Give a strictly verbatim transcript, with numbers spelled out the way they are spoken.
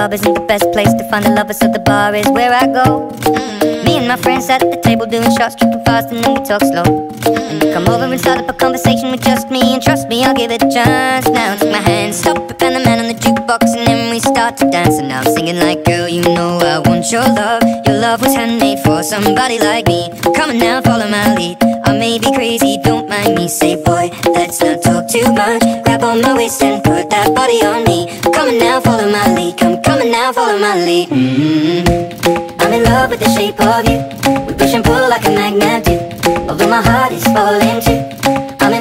club isn't the best place to find a lover, so the bar is where I go. mm-hmm. Me and my friends sat at the table doing shots, tripping fast, and then we talk slow. And you come over and start up a conversation with just me, and trust me, I'll give it a chance. Now take my hand, stop it, and the man on the jukebox, and then we start to dance. And now I'm singing like, girl, you know I want your love. Your love was handmade for somebody like me. Come on now, follow my lead. I may be crazy, don't mind me. Say, boy, let's not talk too much. Grab on my waist and put that body on me. Come on now, follow my lead. Come, come on now, follow my lead. mm-hmm. I'm in love with the shape of you. We push and pull like a magnet.